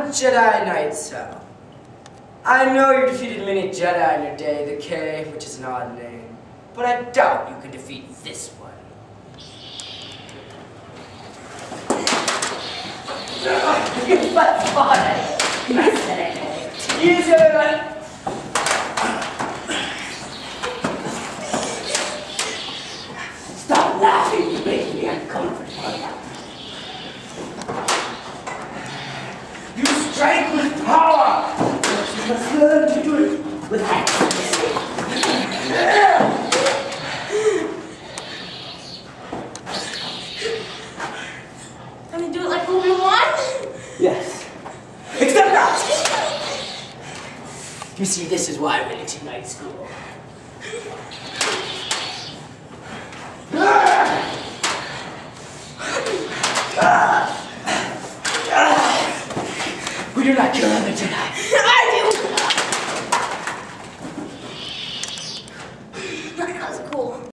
I'm Jedi Knight Cell. I know you defeated many Jedi in your day, the K, which is an odd name, but I doubt you can defeat this one. You butt body. Easy, everyone. Stop laughing, you make me uncomfortable. You strike with power! But you must learn to do it with hands. Can we do it like Obi-Wan? Yes. Except that! You see, this is why I went into night school. We do not kill other Jedi.